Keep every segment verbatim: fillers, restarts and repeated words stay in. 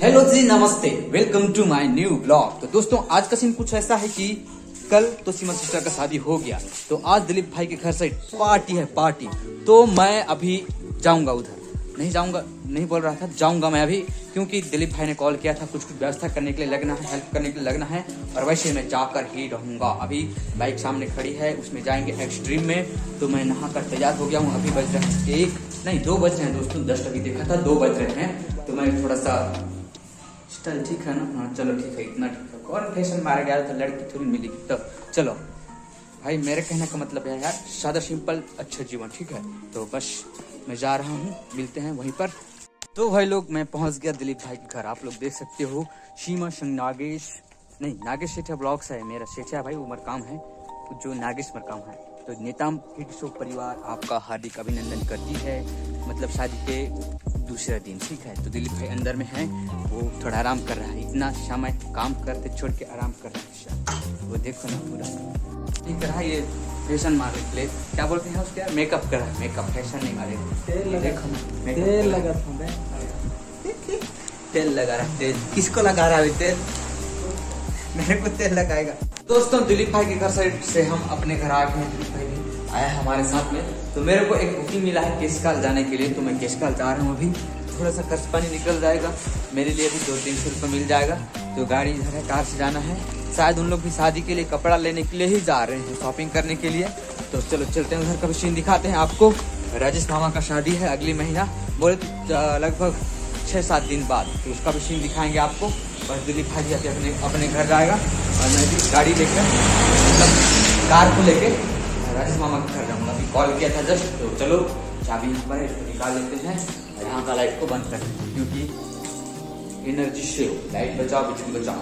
Hello जी, नमस्ते, welcome to my new blog. तो दोस्तों आज का सीन कुछ ऐसा है कि कल तो सीमा सिस्टर का शादी हो गया, तो आज दिलीप भाई के घर से पार्टी है पार्टी। तो मैं अभी जाऊंगा उधर, नहीं जाऊंगा नहीं बोल रहा था, जाऊंगा मैं अभी, क्योंकि दिलीप भाई ने कॉल किया था, कुछ कुछ व्यवस्था करने के लिए लगना है, हेल्प करने के लिए लगना है, और वैसे मैं जाकर ही रहूंगा। अभी बाइक सामने खड़ी है, उसमें जाएंगे एक्सट्रीम में। तो मैं नहा कर तैयार हो गया हूँ। अभी बज रहे हैं एक नहीं दो बज रहे हैं दोस्तों, दस अभी देखा था, दो बज रहे हैं। तो मैं थोड़ा सा स्टाइल ठीक है ना? हाँ चलो ठीक है, इतना ठीक है। कौन फैशन मारा गया था, लड़की थोड़ी मिलेगी। तो चलो भाई, मेरे कहने का मतलब है यार, सादा सिंपल अच्छा जीवन, ठीक है। तो बस मैं जा रहा हूँ, मिलते हैं वहीं पर। तो भाई लोग, मैं पहुंच गया दिलीप भाई के घर। आप लोग देख सकते हो, सीमा संग नागेश नहीं नागेश सेठिया ब्लॉग्स है मेरा। सेठिया भाई उमर काम है, जो नागेश मरकाम है। तो नेताम हिट शो परिवार आपका हार्दिक अभिनंदन करती है, मतलब शादी के दूसरा दिन, ठीक है। तो दिलीप भाई अंदर में है, वो थोड़ा आराम कर रहा है। इतना समय काम करते छोड़ के आराम कर रहा है, वो देखो ना पूरा ठीक रहा। ये फैशन मारे प्ले क्या बोलते हैं उसके, मेकअप कर रहा है। मेकअप फैशन नहीं मारे, देखो तेल लगा तेल लगा रहा है। तेल किसको लगा रहा है? तेल मेरे को तेल लगाएगा। दोस्तों दिलीप भाई के घर साइड से हम अपने घर आ गए हैं। दिलीप भाई भी आया है हमारे साथ में। तो मेरे को एक बुकिंग मिला है केसकाल जाने के लिए, तो मैं केसकाल जा रहा हूँ अभी। थोड़ा सा खर्च पानी निकल जाएगा मेरे लिए भी, दो तीन सौ रुपये मिल जाएगा। तो गाड़ी इधर है, कार से जाना है। शायद उन लोग भी शादी के लिए कपड़ा लेने के लिए ही जा रहे हैं, शॉपिंग करने के लिए। तो चलो चलते हैं उधर का भी सीन दिखाते हैं आपको। राजेश मामा का शादी है अगली महीना, बोले लगभग छः सात दिन बाद, तो उसका भी सीन दिखाएंगे आपको। बस दिलीप भाई अभी अपने अपने घर जाएगा, और मैं भी गाड़ी लेकर, मतलब कार को लेके राजेश मामा के घर जाऊँगा। अभी कॉल किया था जस्ट। तो चलो चाबी यहाँ पर है, इसको निकाल लेते हैं और यहाँ का लाइट को बंद करते हैं, क्योंकि एनर्जी सेव, लाइट बचाओ बिजली बचाओ।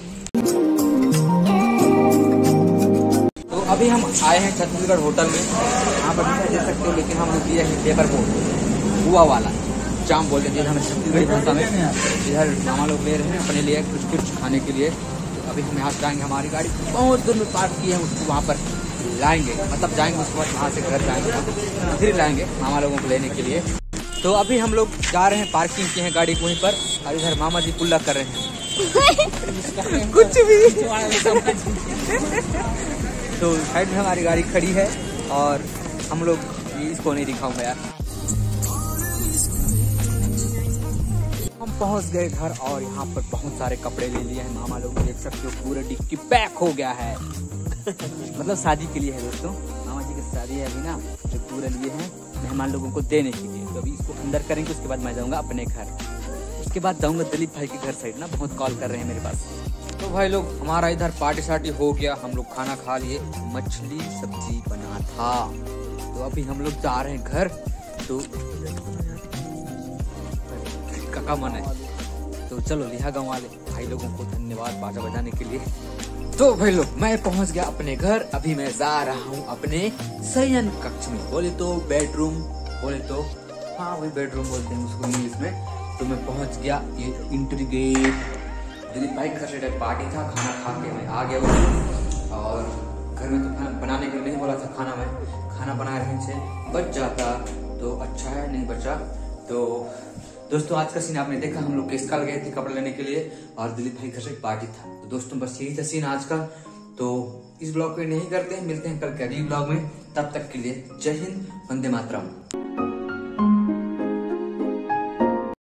तो अभी हम आए हैं छत्तीसगढ़ होटल में, यहाँ पर दिखाई दे सकते हो, लेकिन हम लोग दिया है पेपर बोर्ड हुआ वाला जाम बोलते हैं हमें छत्तीसगढ़ी भाषा में। इधर मामा लोग ले रहे हैं अपने लिए कुछ कुछ खाने के लिए। तो अभी हम यहाँ से जाएंगे, हमारी गाड़ी बहुत दूर में पार्क की है, उसको वहाँ पर लाएंगे, मतलब जाएंगे उसके बाद वहाँ से घर जाएंगे, फिर लाएंगे मामा लोगों को लेने के लिए। तो अभी हम लोग जा रहे हैं, पार्किंग किए हैं गाड़ी वहीं पर, और इधर मामा जी कुल्ला कर रहे हैं कुछ भी तो साइड में हमारी गाड़ी खड़ी है, और हम लोग इसको नहीं दिखाऊंगा यार। हम पहुंच गए घर, और यहाँ पर बहुत सारे कपड़े ले लिए हैं। मामा लोग देख सकते हो, पूरा डिक्की पैक हो गया है मतलब शादी के लिए है दोस्तों, मामा जी की शादी है अभी ना, जो पूरे लिए हैं मेहमान लोगों को देने के लिए। तो अभी इसको अंदर करेंगे, उसके बाद मैं जाऊंगा अपने घर, उसके बाद जाऊंगा दिलीप भाई के घर साइड ना, बहुत कॉल कर रहे हैं मेरे पास। तो भाई लोग, हमारा इधर पार्टी शार्टी हो गया, हम लोग खाना खा लिए, मछली सब्जी बना था। तो अभी हम लोग जा रहे हैं घर। तो का मन है, तो चलो लिहा गाँव वाले भाई लोगों को धन्यवाद बाजा बजाने के लिए। तो भाई लोग, मैं पहुंच गया अपने घर। अभी मैं जा रहा हूं अपने शयन कक्ष में, बोले तो बेडरूम, बोले तो हाँ वही बेडरूम बोलते हैं उसको इंग्लिश में। तो मैं पहुंच गया, ये इंट्री गेट। दिलीप भाई घर से पार्टी था, खाना खा के मैं आ गया हूँ। और घर में तो खाना बनाने के लिए नहीं बोला था, खाना में खाना बना रहे थे, बच जाता तो अच्छा है, नहीं बचा। तो दोस्तों आज का सीन आपने देखा, हम लोग केसकाल गए थे कपड़े लेने के लिए, और दिलीप भाई घर से पार्टी था। तो दोस्तों बस यही था सीन आज का। तो इस ब्लॉग को नहीं करते हैं, मिलते हैं कल के अगले ब्लॉग में। तब तक के लिए जय हिंद, वंदे मातरम।